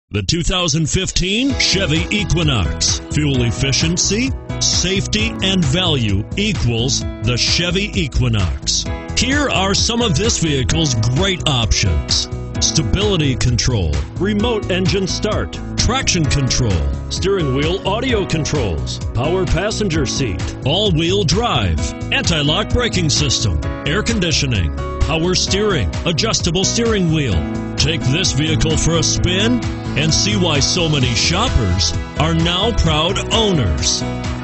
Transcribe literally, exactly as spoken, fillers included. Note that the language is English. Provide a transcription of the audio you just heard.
The two thousand fifteen Chevy Equinox. Fuel efficiency, safety, and value equals the Chevy Equinox. Here are some of this vehicle's great options: stability control, remote engine start, traction control, steering wheel audio controls, power passenger seat, all-wheel drive, anti-lock braking system, air conditioning, power steering, adjustable steering wheel. Take this vehicle for a spin and see why so many shoppers are now proud owners.